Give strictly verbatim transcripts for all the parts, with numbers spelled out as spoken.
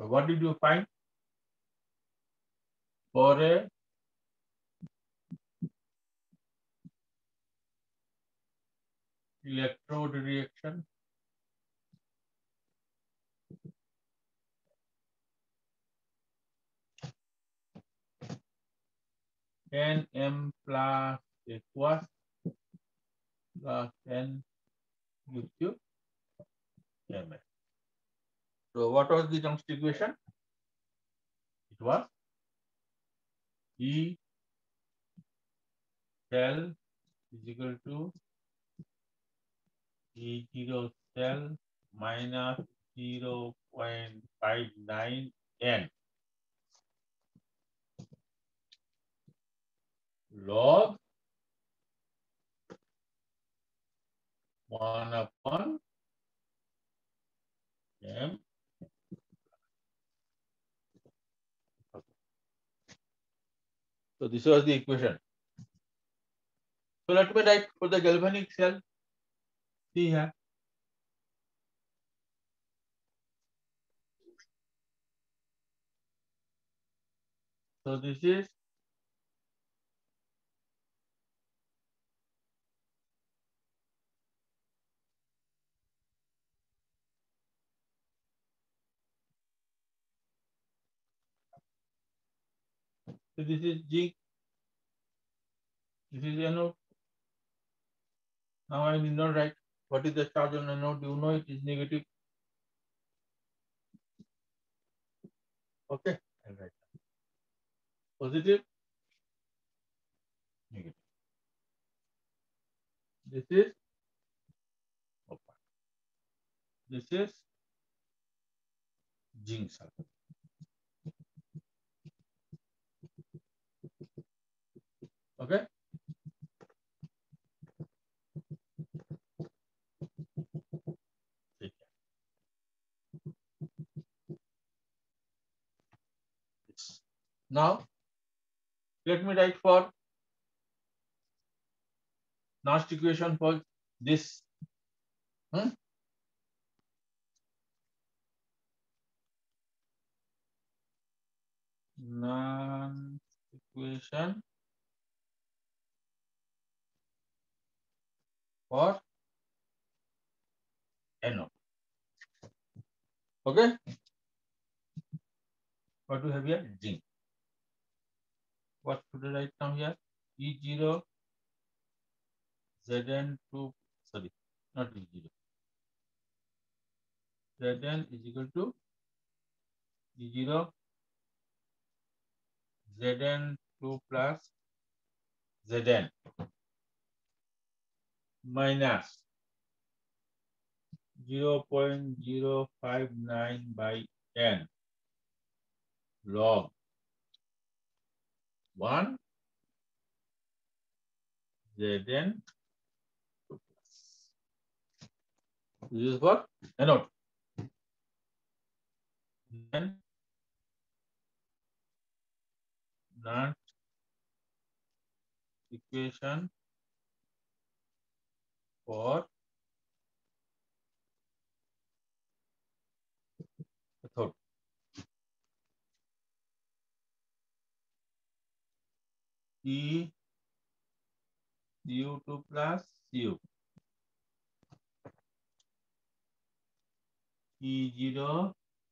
So what did you find? For a electrode reaction, N M plus aqueous plus N gives you M S. So what was the next equation? It was E cell is equal to E zero cell minus zero point five nine N log one upon M. So this was the equation. So let me write for the galvanic cell. See here. So this is so this is G. This is anode. Now I need not write what is the charge on anode. You know it is negative. Okay, I'll write positive, negative. This is open. This is zinc sulfide. Okay. Now let me write for last equation for this. Hmm? Non equation for anode. Okay. What do we have here? Zinc. What should I write down here? E zero Zn two, sorry, not E zero. Zn is equal to E zero Zn two plus Zn minus zero point zero five nine by N log one Zn two plus. This is for anode. Then not equation for cathode. E C U two plus Cu. E zero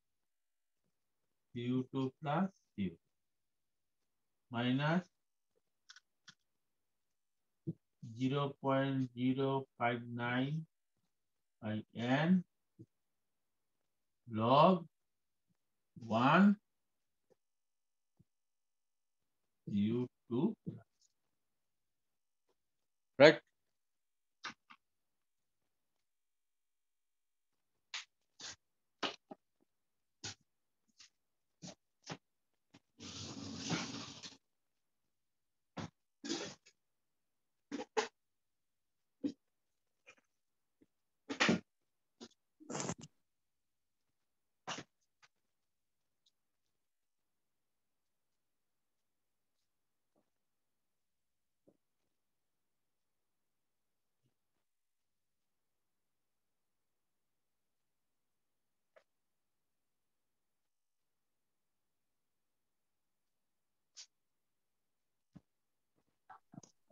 C U two plus Cu minus zero point zero five nine by N log one U two plus. Right?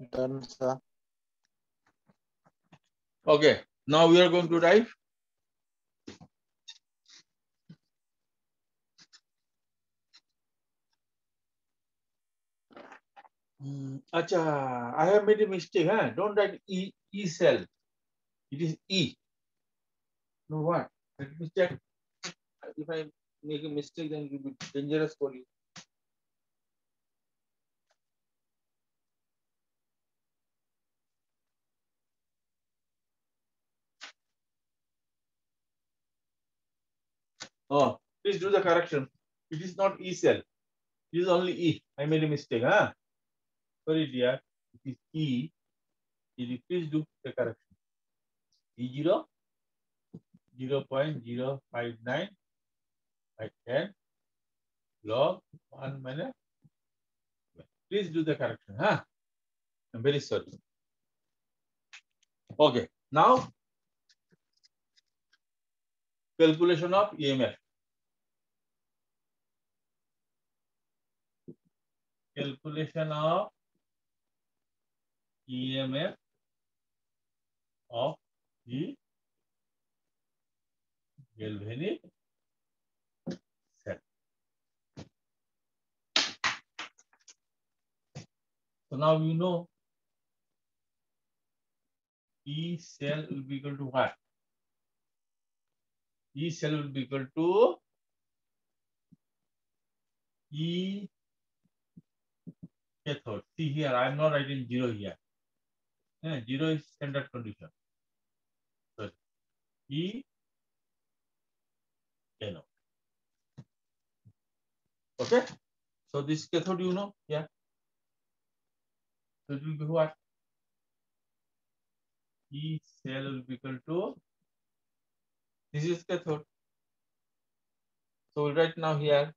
Done, sir. Okay, now we are going to write Hmm, Acha, I have made a mistake. Huh? Don't write E E cell. It is E. No what? Let me check. If I make a mistake, then it will be dangerous for you. Oh, please do the correction. It is not E cell. It is only E. I made a mistake. Huh? Sorry, dear. It is E. Please do the correction. E zero, zero point zero five nine by ten log one minus. Please do the correction. Huh? I'm very sorry. Okay. Now, calculation of E M F. Calculation of E M F of the galvanic cell. So now you know E cell will be equal to what? E cell will be equal to E cathode. See here, I am not writing zero here. Yeah, zero is standard condition. So E cathode. Okay. So this cathode, you know, yeah. So it will be what? E cell will be equal to this is cathode. So we'll write now here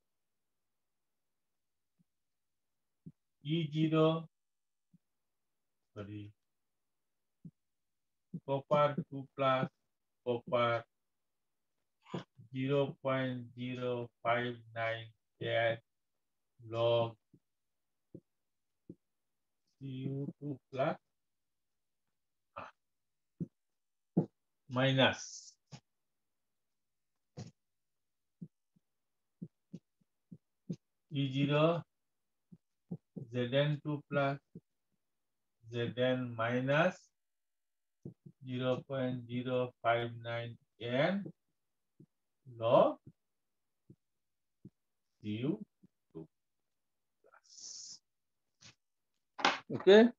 E zero, sorry, copper two plus copper zero point zero five nine eight log C U two plus ah, minus E zero Z N two plus Z N minus zero point zero five nine N log C U two plus. Okay.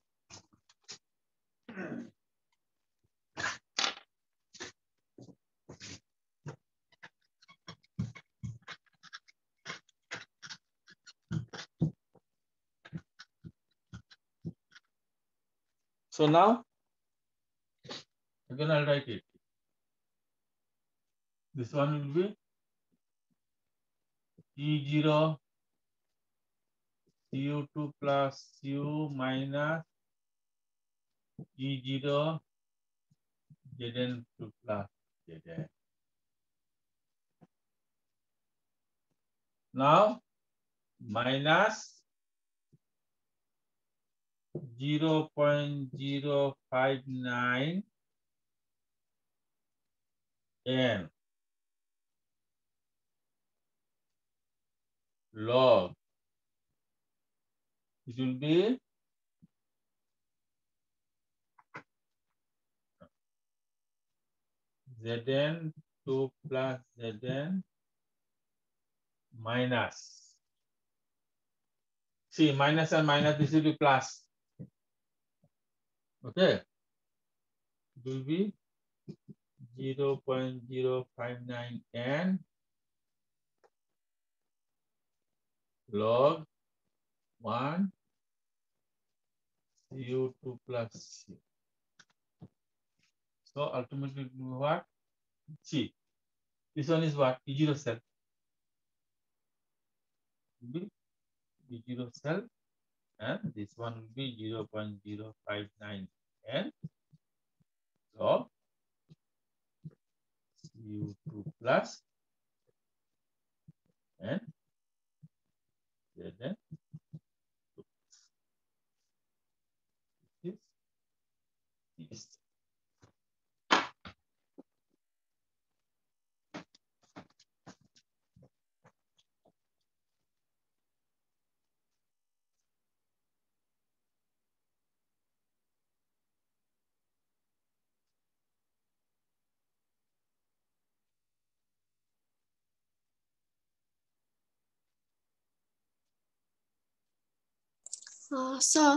So now, again I'll write it. This one will be E zero C U two plus U minus E zero Z N two plus Z N. Now minus zero point zero five nine N log. It will be Z N two plus Z N minus. See, minus and minus, this will be plus. Okay. It will be zero point zero five nine N log one C U two plus C. So ultimately what? C. This one is what? E zero cell. Be E zero cell, and this one will be zero point zero five nine N log C U two plus and then Uh, sir,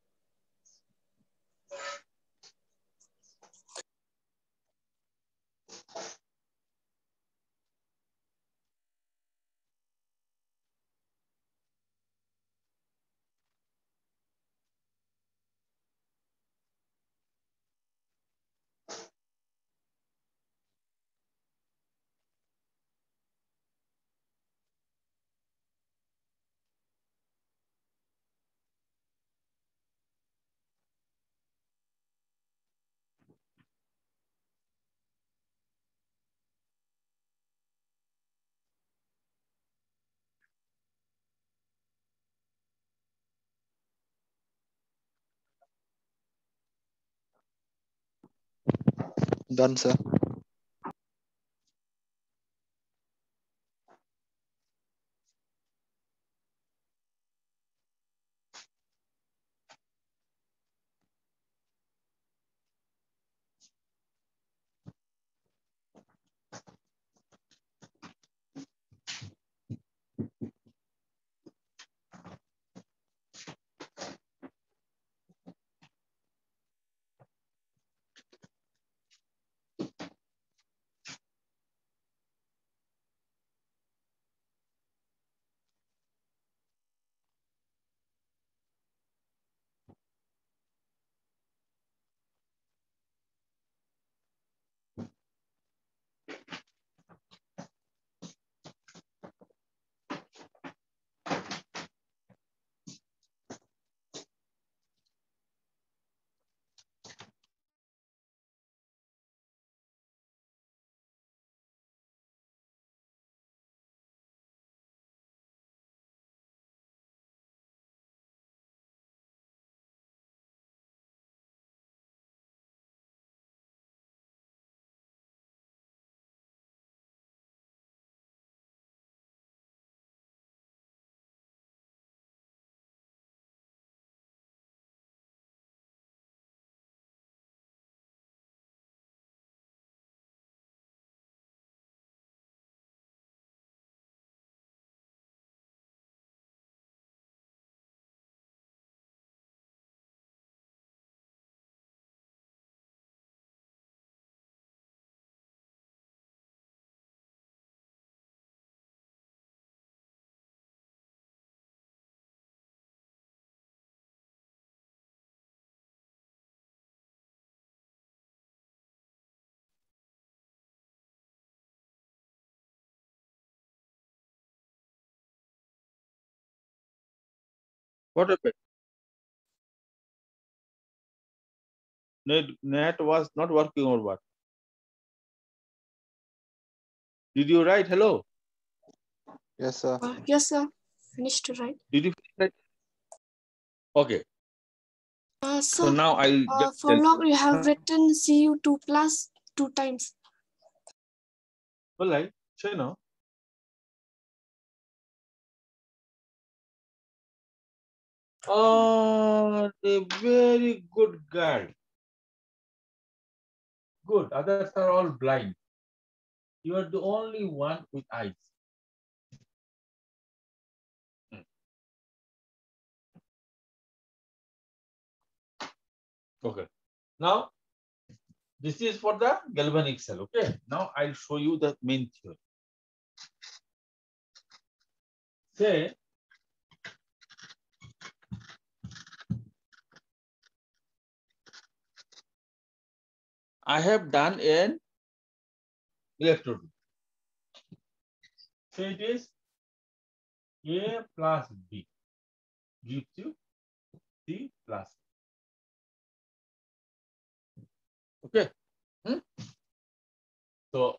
Done, sir. What happened? Net, net was not working or what? Did you write hello? Yes, sir. uh, yes, sir. Finished to write. Did you finish it? Okay. Uh, So sir, now I'll uh, just for tell log you have you. written C U two plus two times. Well, I say no. Oh, a very good girl. Good. Others are all blind. You are the only one with eyes. Hmm. Okay. Now, this is for the galvanic cell. Okay. Now I'll show you the main theory. Say, I have done an electrode. Say it is A plus B gives you C plus. Okay. Hmm? So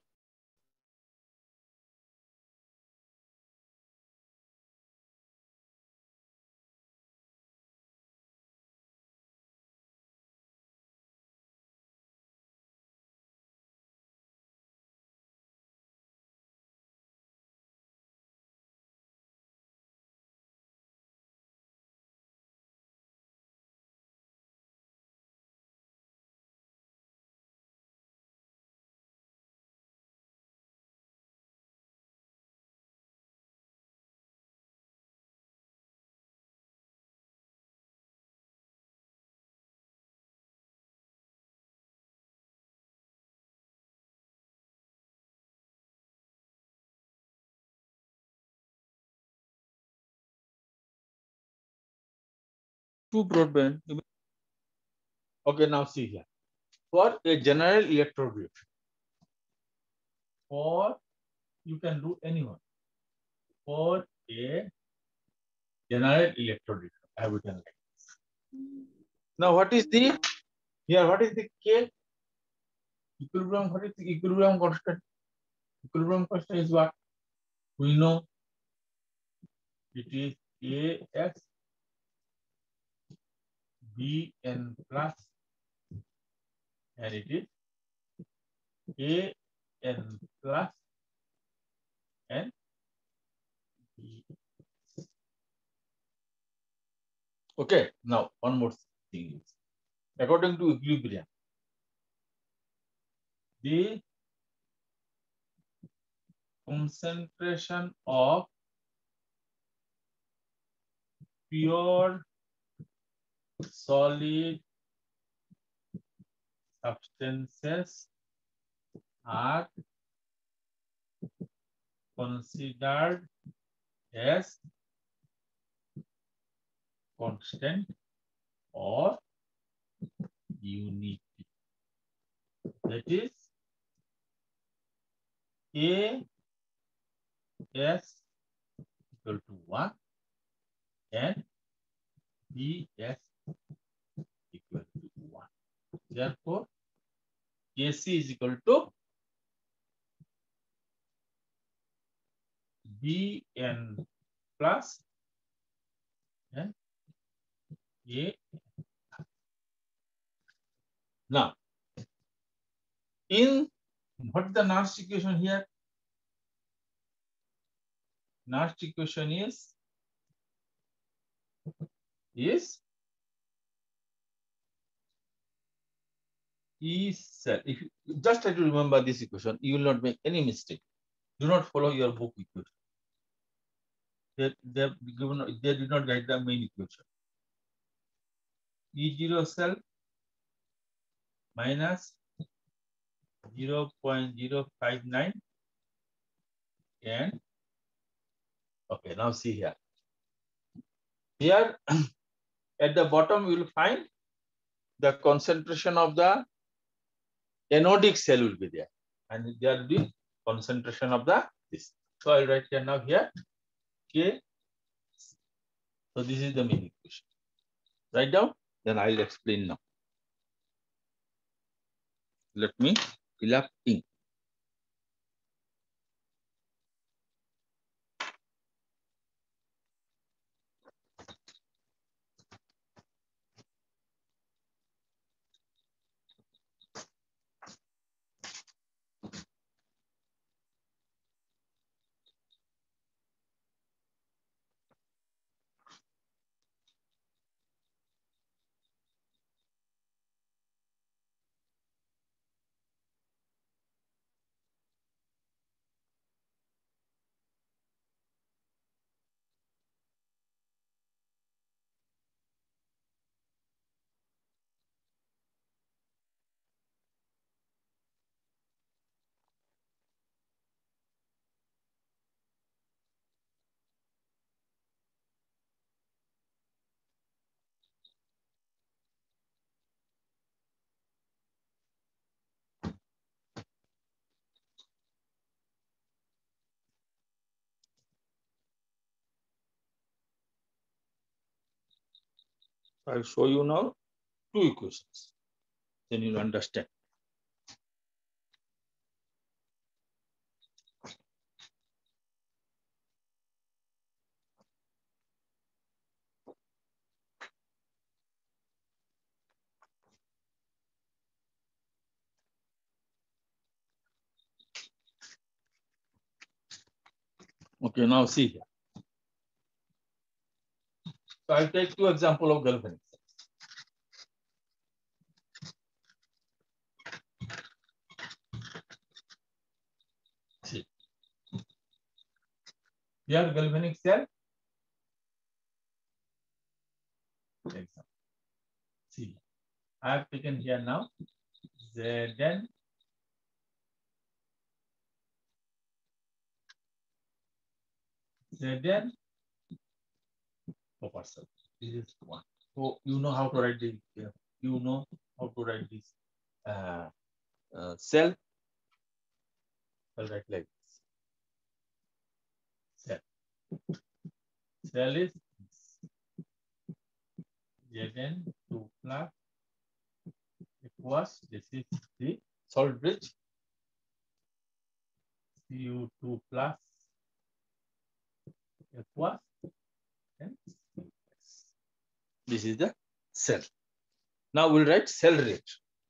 two broadband. Okay, now see here. For a general electrode reaction, or you can do anyone. For a general electrode reaction, I have written like this. Now, what is the here? What is the K? Equilibrium. What is the equilibrium constant? Equilibrium constant is what? We know it is A S B N plus, and it is A N plus and B. Okay, now one more thing is, according to equilibrium, the concentration of pure solid substances are considered as constant or unity. That is A S equal to one and B S equal to one. Therefore, A C is equal to B N plus and A. Now, in what is the Nernst equation here? Nernst equation is is E cell. If you just try to remember this equation, you will not make any mistake. Do not follow your book equation. They, they, given, they did not write the main equation. E zero cell minus zero point zero five nine and okay, now see here. Here at the bottom you will find the concentration of the anodic cell will be there, and there will be concentration of the this. So I'll write here now here K. So this is the main equation. Write down, then I'll explain now. Let me fill up ink. I'll show you now two equations. Then you'll understand. Okay, now see here. So I'll take two examples of galvanic cells. See. Here galvanic cell. Example. See. I have taken here now Zn Zn copper cell. This is one. So you know how to write the, you know how to write this uh, uh, cell. I'll write like this. Cell. Cell is Zn two plus equals, this is the salt bridge, C U two plus equals, and this is the cell. Now we'll write cell rate.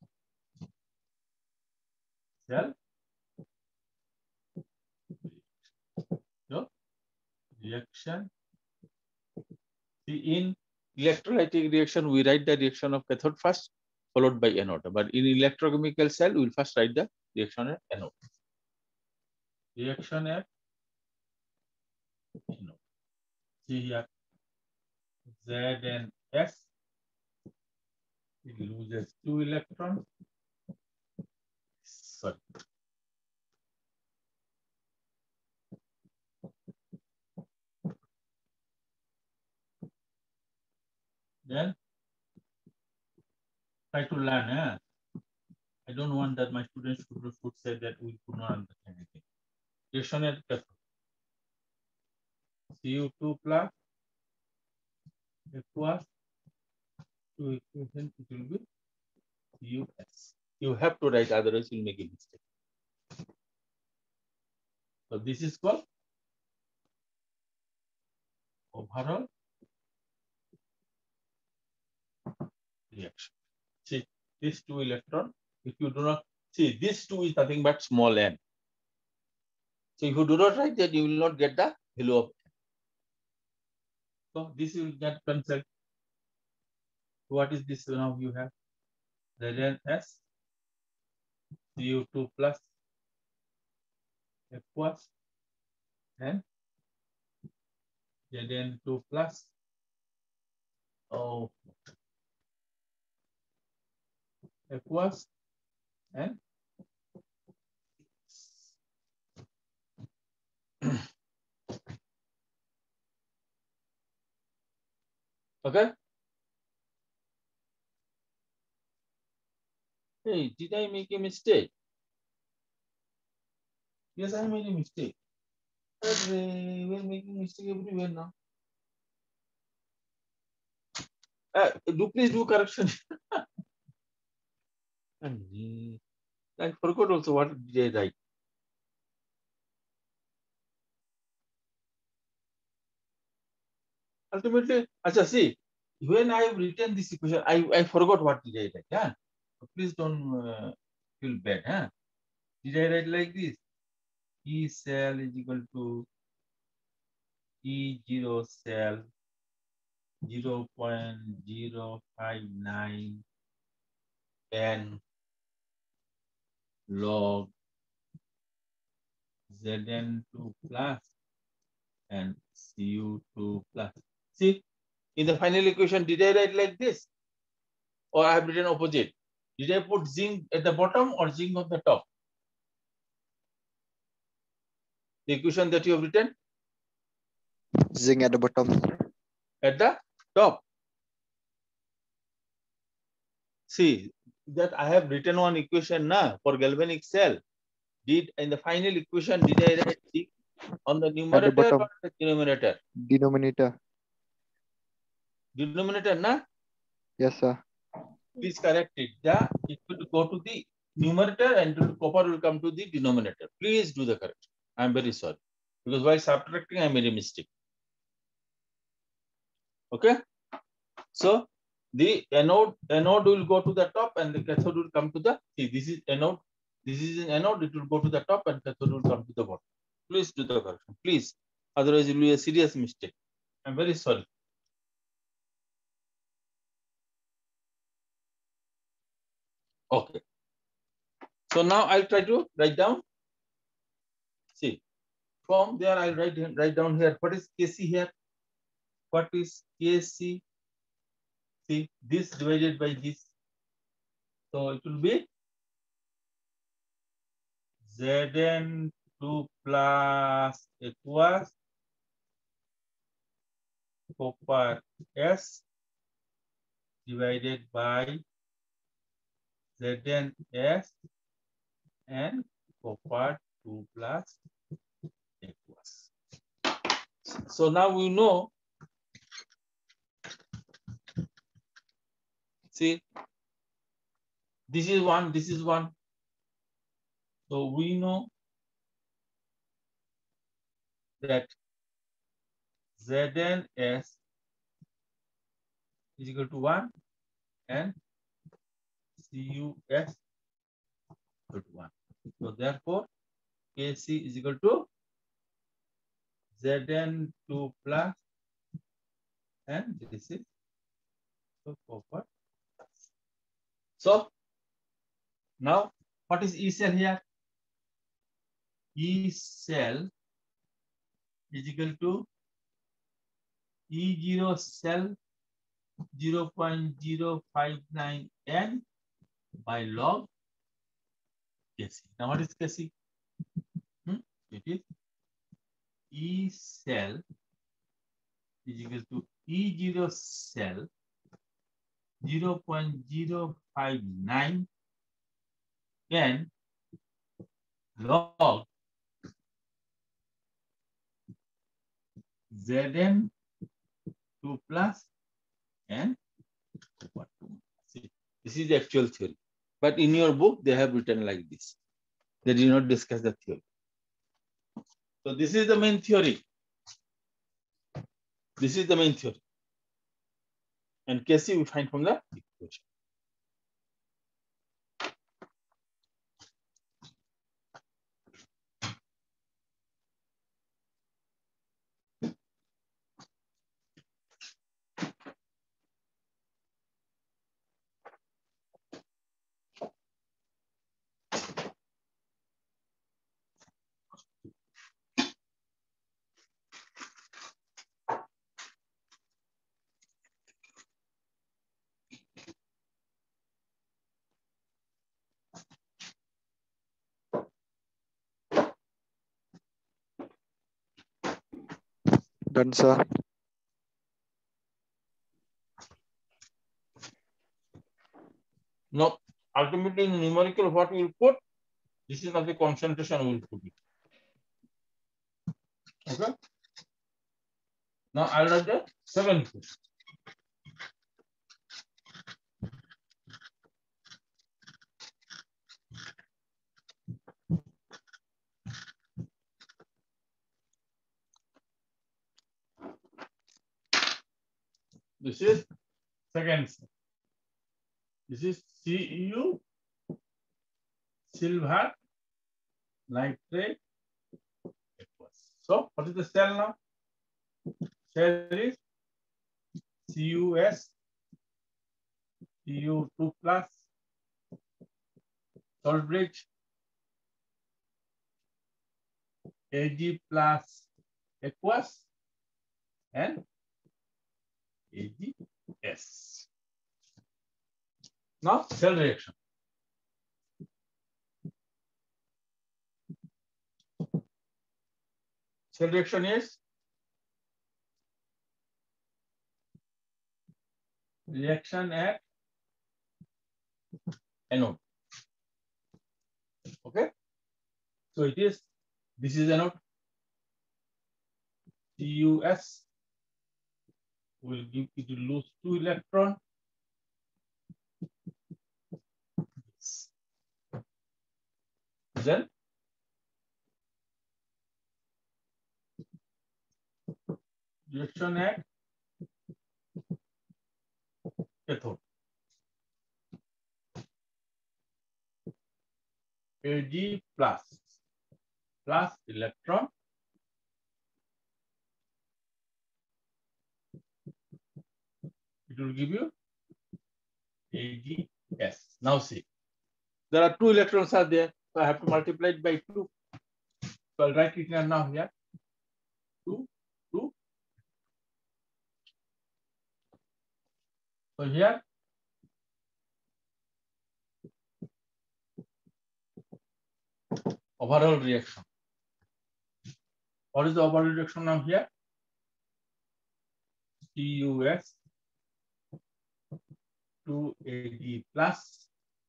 Cell. So reaction. See, in electrolytic reaction, we write the reaction of cathode first, followed by anode. But in electrochemical cell, we'll first write the reaction at anode. Reaction at anode. See here, Z and S. It loses two electrons. Sorry. Then try to learn. Eh? I don't want that my students would say that we could not understand anything. Reaction at cathode. C U two plus equals to equation, it will be U S. You have to write, otherwise you'll make a mistake. So this is called overall reaction. See, this two electron, if you do not see, this two is nothing but small n. So if you do not write that, you will not get the value of n. So this will get cancelled. What is this now you have? Zn S C U two plus equals and Zn two plus oh equals and okay. Hey, did I make a mistake? Yes, I made a mistake. We're making mistake everywhere now. Uh, do please do correction. I forgot also what did I write. Ultimately, Acha, see, when I have written this equation, I, I forgot what did I write. Yeah? So please don't uh, feel bad. Huh? Did I write like this? E cell is equal to E zero cell zero point zero five nine n log Zn two plus and C U two plus. See, in the final equation, did I write like this? Or I have written opposite? Did I put zinc at the bottom or zinc on the top? The equation that you have written? Zinc at the bottom. At the top. See, that I have written one equation now for galvanic cell. Did in the final equation, did I write zinc on the numerator at the bottom. or the denominator? Denominator. Denominator, na? Yes, sir. Please correct it. The, it will go to the numerator and the copper will come to the denominator. Please do the correction. I am very sorry. Because while subtracting, I made a mistake. Okay? So, the anode, anode will go to the top and the cathode will come to the, see, this is anode. This is an anode, it will go to the top and cathode will come to the bottom. Please do the correction. Please. Otherwise, it will be a serious mistake. I am very sorry. Okay. So now I'll try to write down. See, from there I'll write write down here. What is K C here? What is K C? See, this divided by this. So it will be Zn two plus equals copper S divided by Zn S and copper two plus aqueous. So now we know, see, this is one, this is one. So we know that Zn S is equal to one and C U S equal to one. So therefore, K C is equal to Zn two plus and this is so copper. So now what is E cell here? E cell is equal to E zero cell zero point zero five nine N by log K C. Now what is K C? Hmm? It is E cell is equal to E zero cell zero point zero five nine N log Zn two plus and copper two. See, this is the actual theory. But in your book, they have written like this. They did not discuss the theory. So this is the main theory. This is the main theory. And K C we find from the equation. Done, sir. Now, ultimately in numerical, what we will put, this is not the concentration we will put it. Okay. Now I'll write the second thing. This is second step. This is C U silver nitrate aqueous. So what is the cell now? Cell is C U S C U two plus salt bridge Ag plus aqueous and A G S. Now cell reaction. Cell reaction is reaction at anode. Okay. So it is, this is anode. C U S will give it will lose two electrons. Then reaction at cathode. Ag plus plus electron it will give you A G S. Now see, there are two electrons are there, so I have to multiply it by two. So I'll write it now here. Two, two. So here overall reaction. What is the overall reaction now here? C U S two A D plus.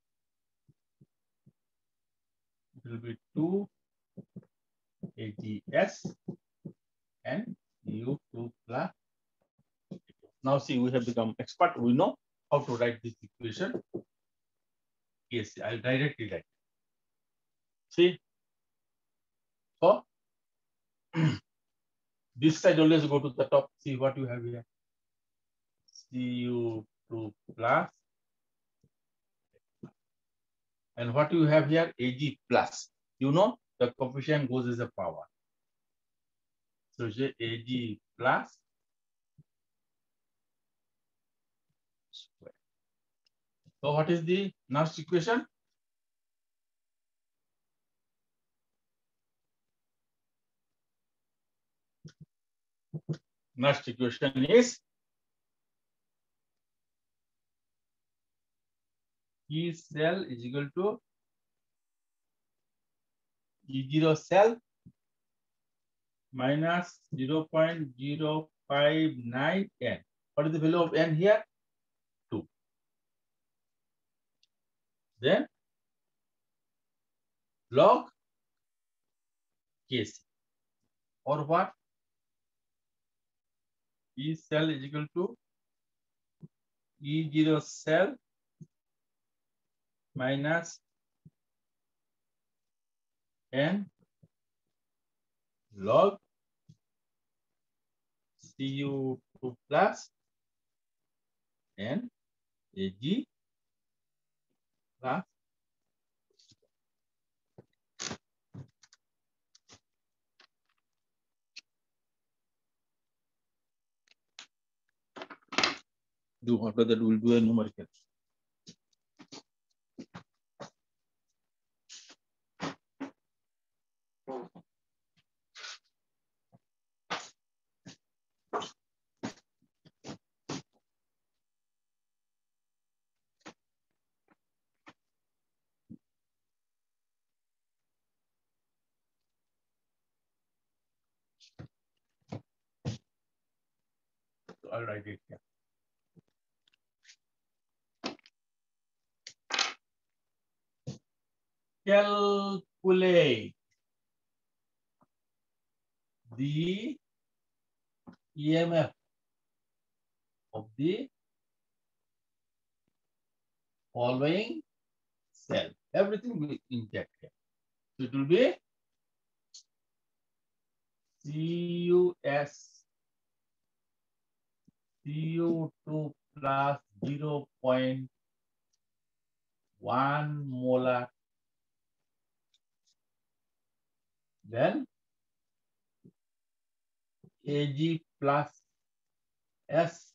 It will be two A D S and U two plus. Now see, we have become expert. We know how to write this equation. Yes, I'll directly write. See, so this side always go to the top. See what you have here. C U two plus. And what you have here, A G plus. You know, the coefficient goes as a power. So say A G plus square. So what is the next equation? Next equation is E cell is equal to E zero cell minus zero point zero five nine n. What is the value of n here? two. Then log K C. Or what? E cell is equal to E zero cell minus n log C U two plus n A G plus do after that we'll do a numerical. So I'll write it here. Calculate the E M F of the following cell. Everything will inject here. So it will be C U S C U two plus zero point one molar. Then A G plus S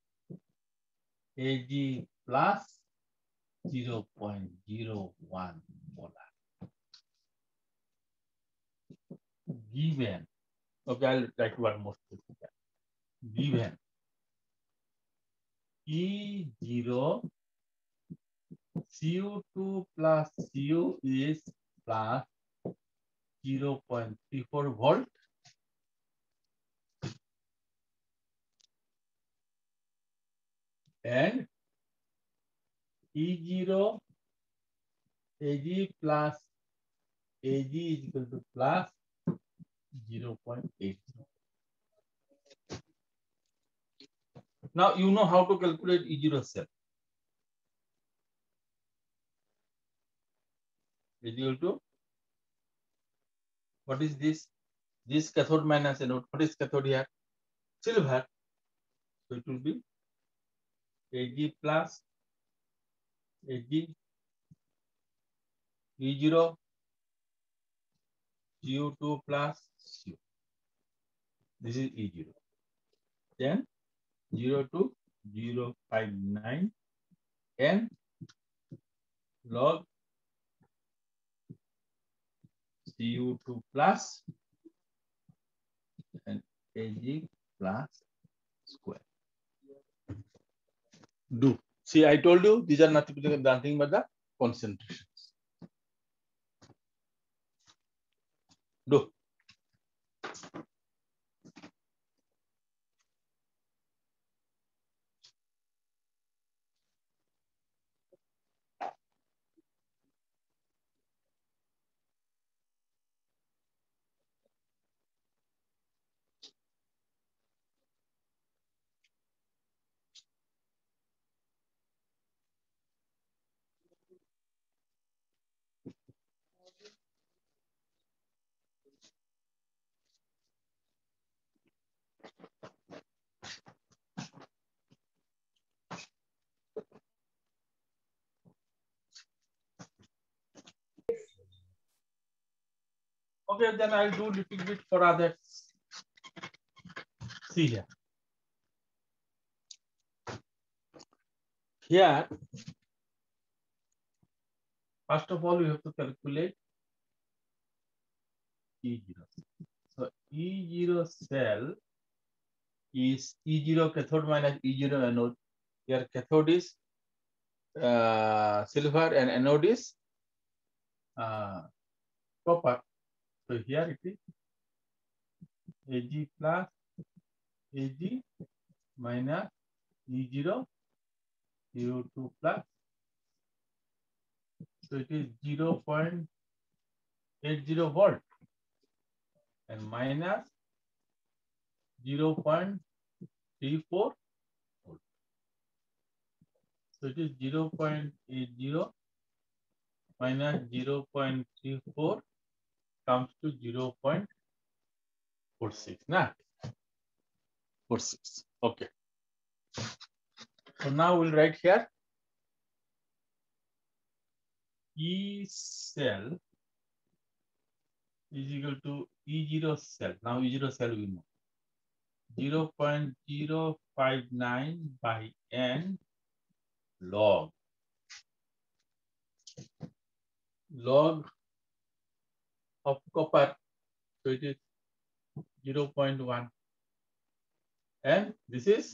A G plus zero point zero one molar. Given, okay, I'll write one more. Given E zero C U two plus C U is plus zero point three four volt. And E zero A G plus A G is equal to plus zero point eight zero. Now you know how to calculate E zero cell. Is equal to, what is this? This cathode minus anode. What is cathode here? Silver. So it will be A G plus A G E zero C U two plus C U. This is E zero. Then zero to zero five nine n log C U two plus and A G plus square. Do. See, I told you these are nothing but the concentrations. Do. Okay, then I'll do little bit for others. See here. Here, first of all, we have to calculate E zero. So E zero cell is E zero cathode minus E zero anode. Here cathode is uh, silver and anode is uh, copper. So here it is Ag plus Ag minus E zero, zero two plus. So it is zero point eight zero volt and minus zero point three four volt. So it is zero point eight zero minus zero point three four comes to zero point four six. Nah? four six. Okay. So now we'll write here E cell is equal to E zero cell. Now E zero cell we know. zero point zero five nine by N log. Log of copper. So it is zero point one. And this is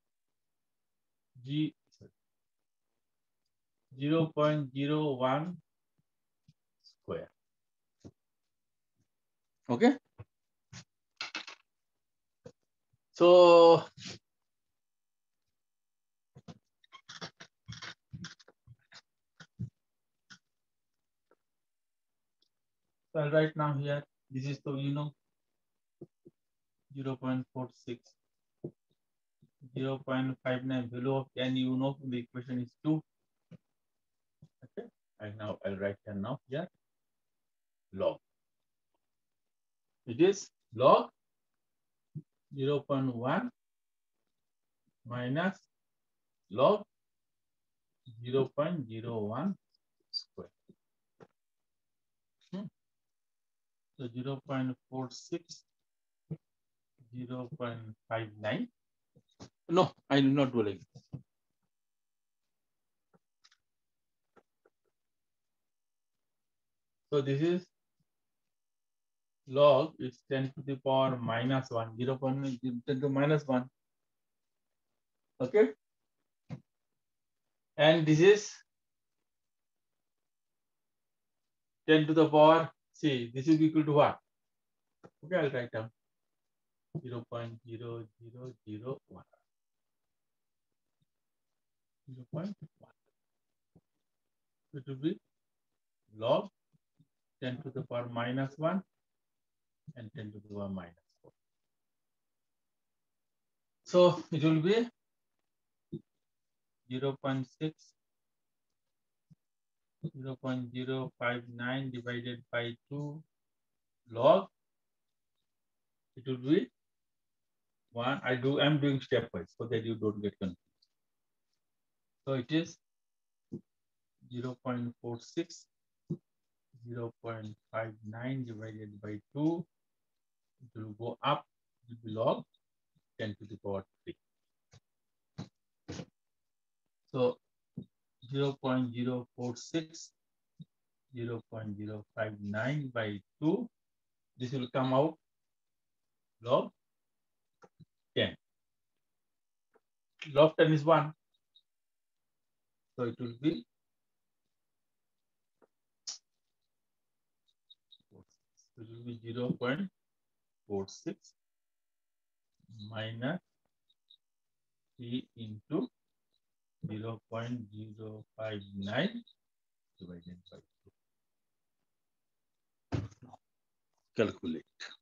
G zero point zero one square. Okay. So So I'll write now here, this is the, you know, zero point four six, zero point five nine, value of N, you know, the equation is two. Okay, and now I'll write here now here, log. It is log zero point one minus log zero point zero one square. Hmm. So zero point four six, zero point five nine. No, I will not do like this. So this is log is ten to the power minus one, zero point ten to minus one. Okay. And this is ten to the power, see, this is equal to what? Okay, I'll write down zero point zero zero zero one. zero point one. It will be log ten to the power minus one and ten to the power minus four. So it will be zero point six, zero point zero five nine divided by two log. It will be one. I do, I'm doing stepwise so that you don't get confused. So it is zero point four six, zero point five nine divided by two. It will go up, it will be log ten to the power three. So zero point zero four six, zero point zero five nine by two. This will come out log ten. Log ten is one. So it will be it will be zero point four six minus three into zero point zero five nine divided by two. Now calculate.